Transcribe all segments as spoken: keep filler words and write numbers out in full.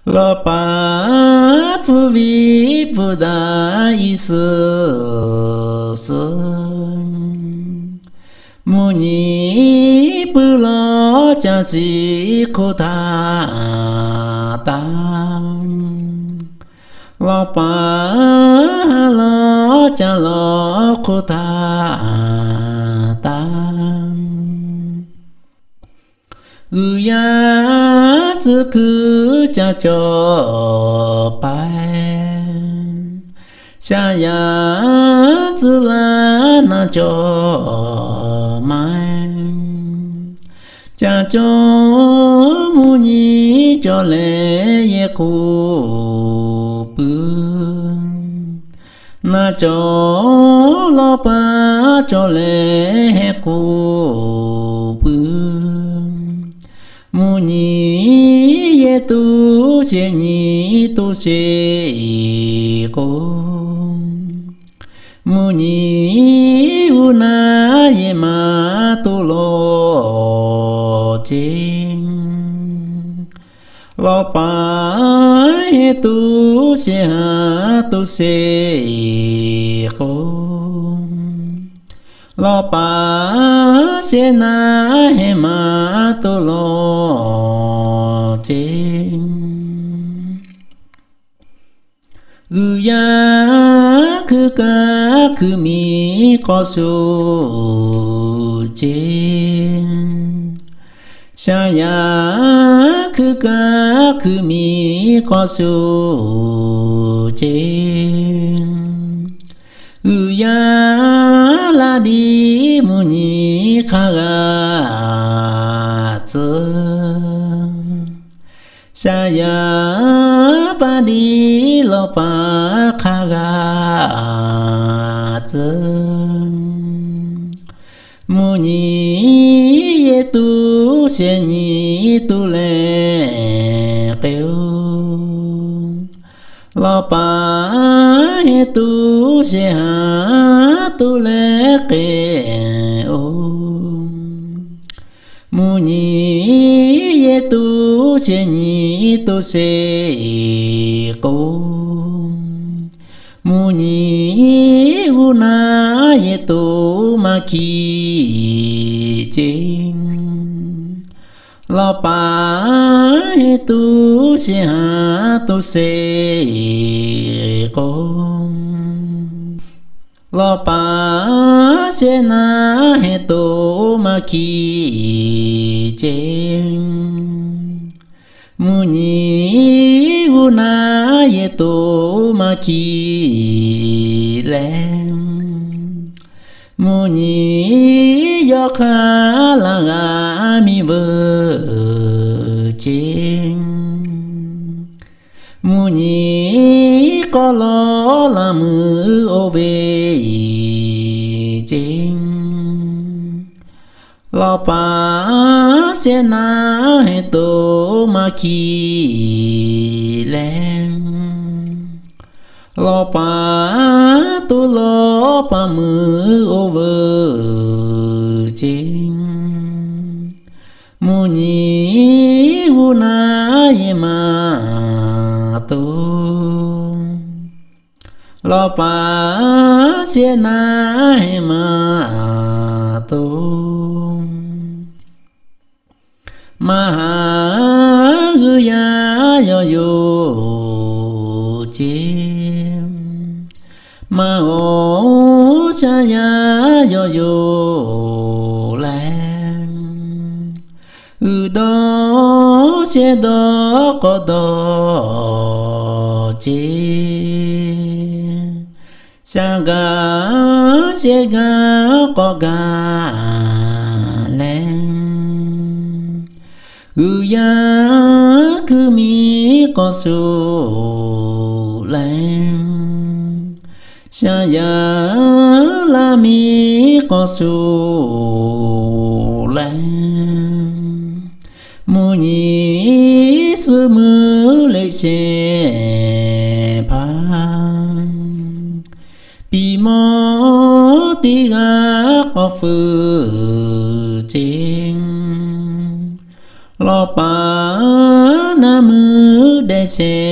lo pa phu vi phu da y sư sư mu ni pu lo cha si ko tha ta lo pa lo cha lo ko tha ta ư ya zhi cứ cha cho pai xa ya zhi la na cho mai cha cho mu ni cho lệ ye ku bư na cho lo pa cho lệ he ku bư mu ni ye tu xie ni tu xie ko mu ni u na ye ma tu lo jing lo pa ye tu xie ha tu xie ko lo pa xie na he ma tu lo jing ư ya khư ca khư mi có su jing xa ya khư ca khư mi có su jing ư ya la đi mu ni kha ga zhe xa ya pa đi lo pa kha ga zhe mu ni ye tu xie ni tu le kêu lo pa ye tu xie ha tu le kêu mu ni ye tu xie ni tu xie cô mu ni u na ye tu ma ki jing lo pa ye tu xie ha tu xie cô lo pa xie na he tu ma ki jing mu ni u na ye tu ma ki lem mu ni yo kha la ga mi vơ jing mu ni có lo la mư ô về jing lo pa xie na he tu ma ki lem lo pa tu lo pa mư ô vơ jing mu ni u na ye ma tu lo pa xie na he ma tu ma ha ư ya yo yo chim ma ô cha ya yo yo lan ư đó xie đó có đó chi sa ga xie ga có ga lên ư ya khư mi có su lên xa ya la mi có su lên mu ni sư mư lệ xe pa pi mô ti ga có phư trên lo pa na mư đề lệ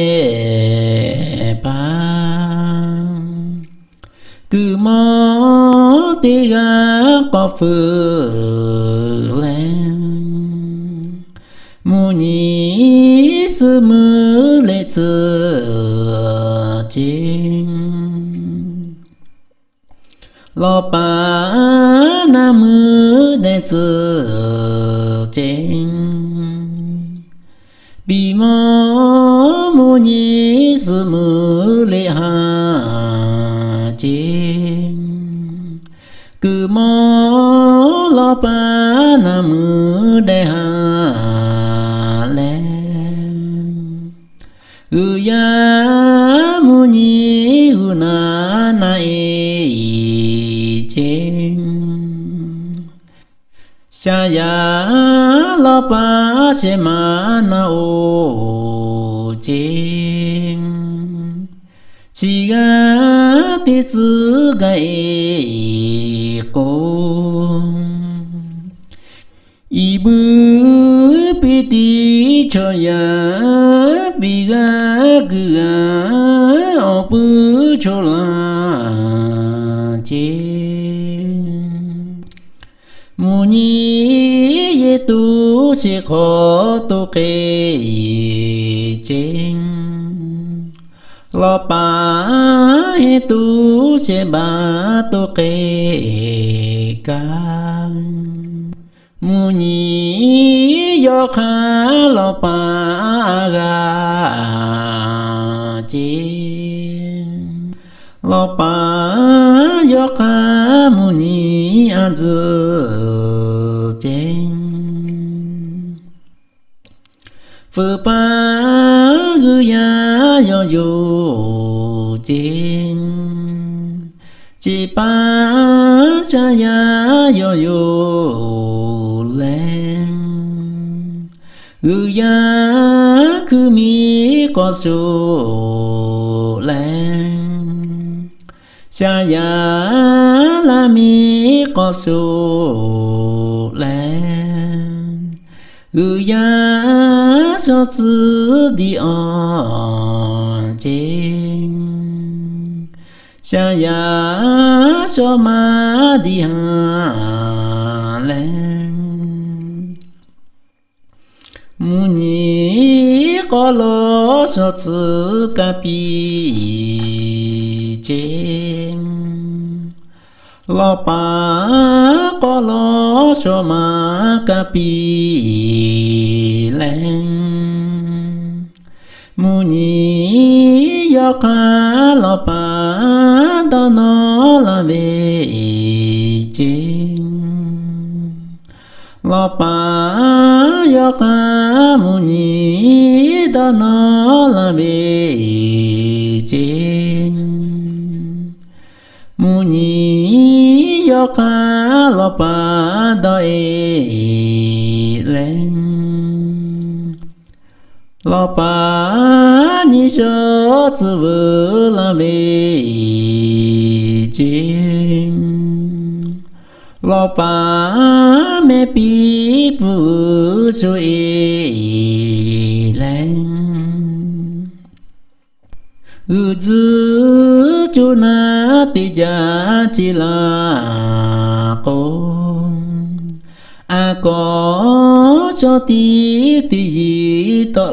xe ba cứ mó tí gá có phư lên mù nhí sư mơ lệ chơ chinh lo pa na mơ đê chơ chinh bì mò mù nhí sư mơ lệ hà chinh cứ mò lo pa na mơ đê hà ư ya mu nhi ư na na e chen sa ya lo pa se ma na o chen chi ga ti zi ga e ko y bư bi ti cho ya bi ga gu ga o bư cho la che mu ni ye tu se kho tu ke chen lo pa he tu se ba tu ke ka mu ni yo kha lo pa ga chi lo pa yo kha mu ni a zu chen phư pa gu ya yo yo chen chi pa cha ya yo yo lên gu ya cứ mi có số lên cha ya la mi có số lên gu ya cho chữ đi on trên cha ya cho ma đi hà lên mu ni có lo cho chữ ca pi trên lo pa có lo cho ma ca pi lên mu ni yo ka lo pa do no la ve trên lo pa yo ka mu ni do no la ve trên mu ni yo ka lo pa do e lên lo pa ni cho zi vu la ve trên lo pa me pi vu cho e lên ư dư chu na ti ja chi la cô a có cho tí tí gì to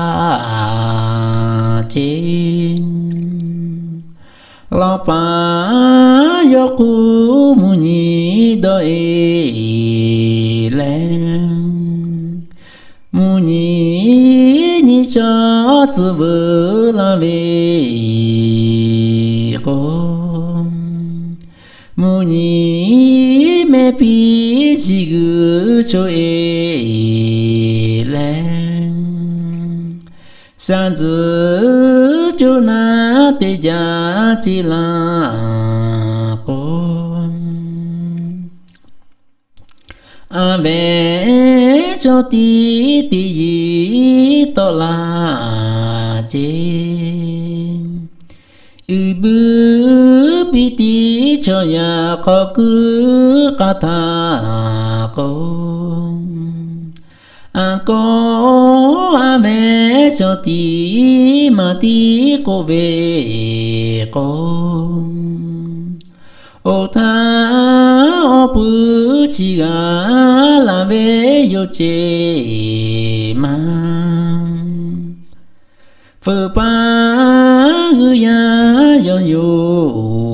là trên lo pa yo ku mu ni do e lên mu ni ni cho zi vu la ve cô mu ni me pi ji gu cho e lên san zi cho na te ja chi la con a ve cho ti ti yi to la che ư bư bi ti cho ya có cứ ca tha cô a có a mẹ cho tí mà tí cô về con ô tha ô bự chỉ gà là về yo chê mang phơ pa ngư ya yo yo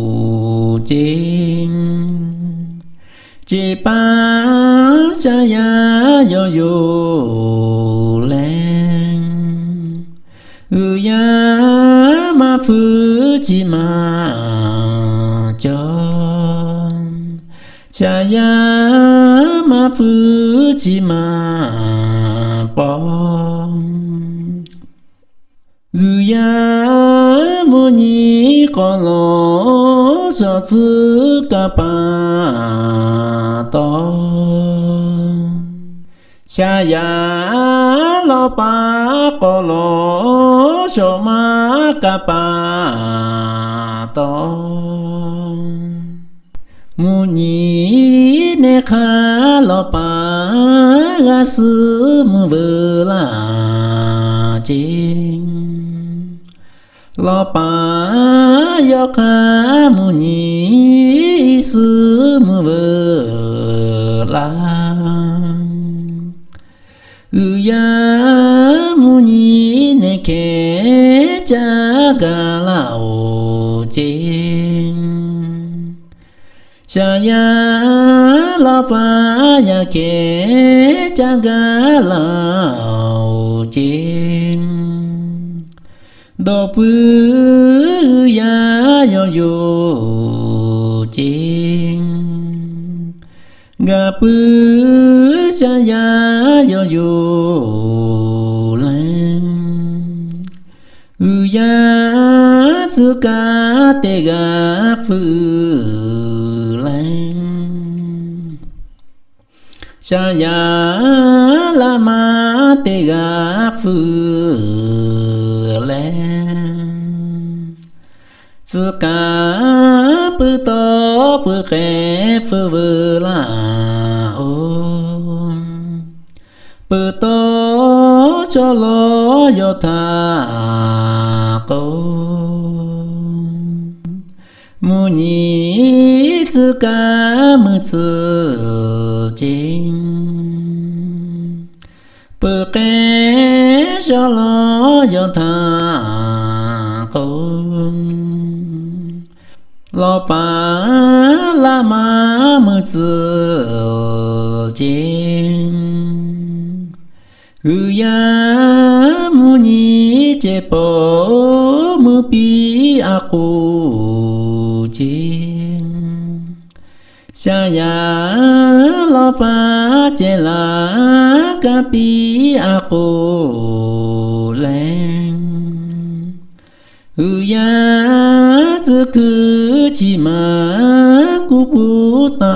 chê chê pa cha ya yo yo lên ngư ya ma phứ chỉ ma cho cha ya ma phứ chỉ ma bom ngư ya mu ni con lo cho chữ ca pa to cha ya lo pa co lo cho ma ca pa to mu ni ne kha lo pa ga sư mu vơ la chinh lo pa yo kha mu ni sư mu vơ la ư ya mu ni ne ke cha ga la o chinh cha ya la pa ya ke cha ga la o chinh do pu ya yo yo chinh ga pu cha ya yo yo lên ư ya chữ ca te ga phu lên cha ya la ma te ga phu lên chữ ca pu to pu khe phu vơ la ô pu to cho lo yo tha cô mu ni chữ ca mu chữ chính pu khe cho lo yo tha cô lo pa la ma mu chữ chính ư ya mu ni che po mu pi a ku chính cha ya lo pa che la ca pi a ku lên ư ya chữ cứ chỉ mà cu pu ta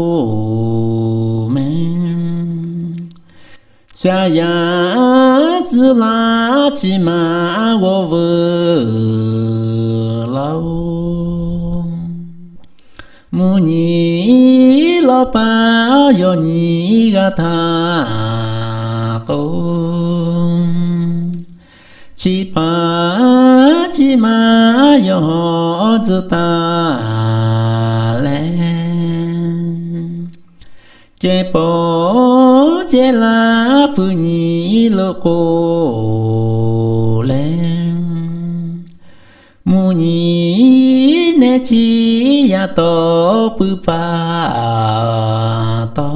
o men cha ya chữ la chỉ mà wo vơ lao mu ni lo pa yo ni ga tha con chỉ pa chỉ mà yo chữ ta lên che po che la phu ni lo cô lên mu ni ne chi ya to pu pa to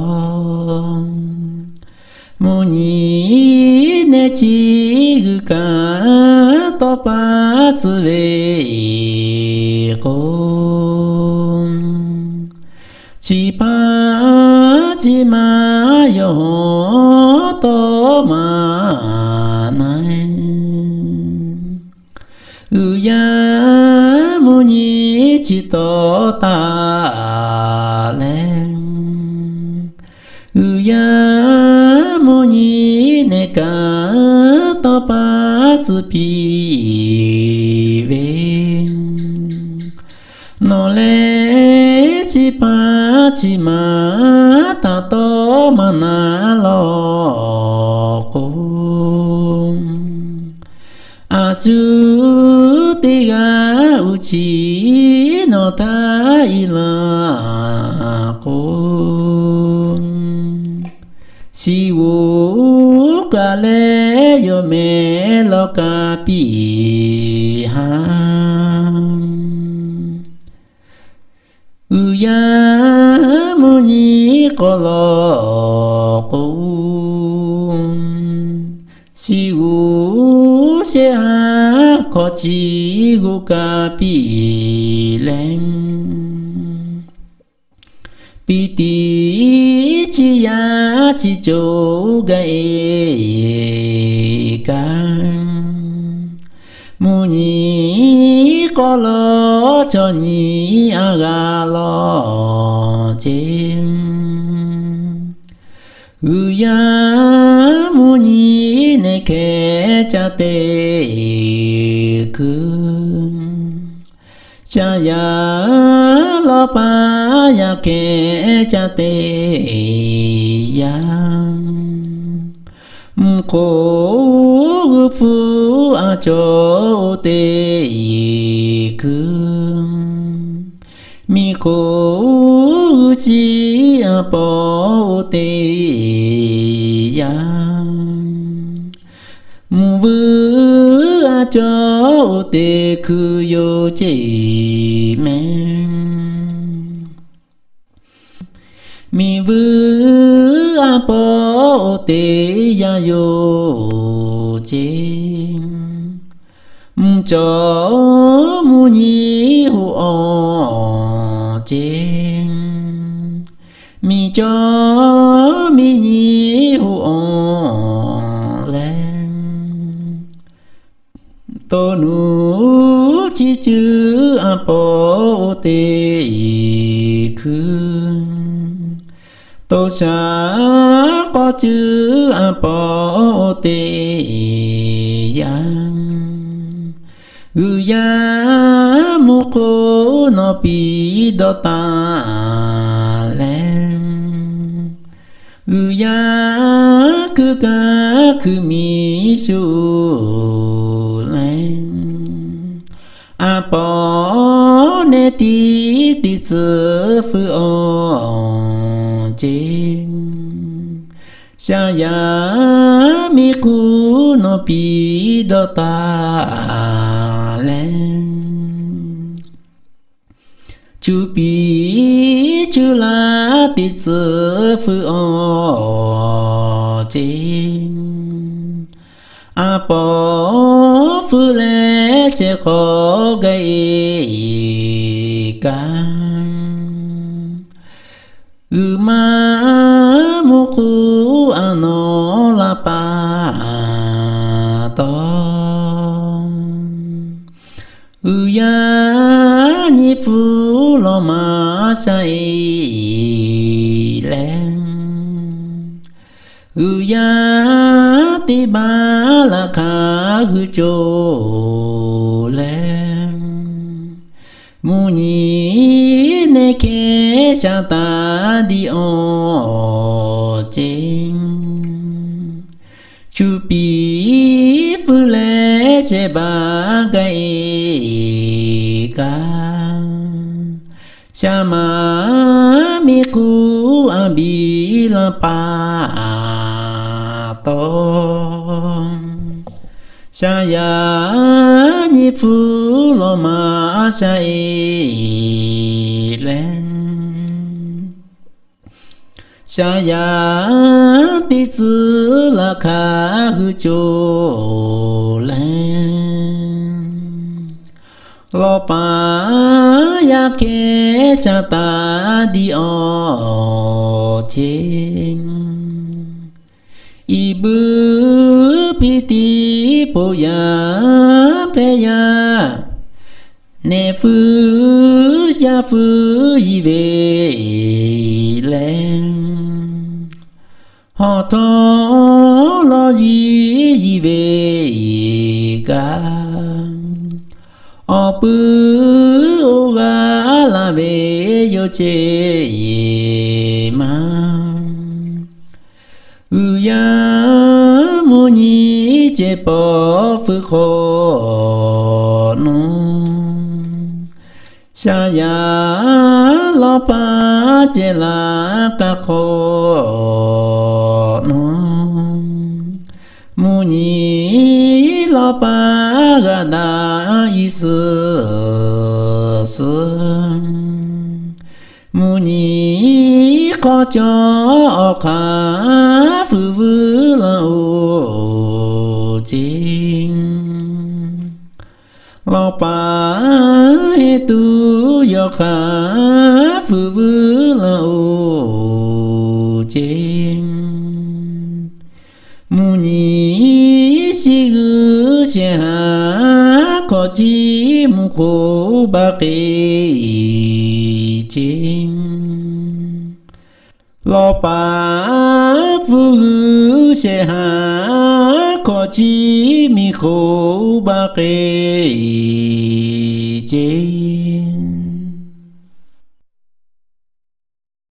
mu ni ne chi gu ka to pa chữ về cô chỉ pa chỉ mà yo to mà này ư ya mu ni chỉ to ta lên ư ya mu ni ne ca to pa chữ pi về nó lẽ chỉ pa chi pa chi ma ta to ma na lo chi ma ta to ma na lo a su ti ga uchi no tai la ko si wo ka le yo me lo ka pi ha u ya mu ni ko lo ko si wo se ha ko chi gu ka pi len pi ti chi ya chi châu ga e ka mu ni ko lo cho ni a ga lo chen u ya mu ni ne ke cha te ku cha ya lo pa ya ke cha te ya ko phu a cho te ku mi ko chi a po te ya vu a cho te ku yo chi me mi vu a po te ya yo chi cho mu ni hu o chi mi cho mi ni hu o lên tô nu chi chữ a po te khương tô sa có chữ a po te yang ư ya mu ko no pi do ta len ư ya cứ ca cứ mi su len a po ne ti ti zi fu o jing xa ya mi ku no pi do ta len chu pi chu la ti zi fu o jing a po fu le che ko gai ka u ma mu ku ano la pa to u ya ni fu lo ma sai len u ya ti ba la kha hu cho len mu ni ne ke cha ta di o jing chu pi fu le che ba gai ka cha ma mi ku a bi la pa to xa ya ni fu lo ma sai len xa ya ti zi la kha hu cho len lo pa ya ke cha ta di o chen i bu pi ti po ya pe ya ne fu ya fu i ve len ho to lo ji i ve ga o pu o ga la ve yo che ma u ya mu ni chế bỏ phước khổ nông xa ya lo pa chế là ca khổ nông mu ni lo pa ga da yi sư sư mu ni có cho khá phư vư là ô chính lo pa tu yo khá phư vư là ô chính mu ni si gư xe ha có chi mu khổ ba kê chính lo pa phu hư xe ha có chi mi khổ ba kê chính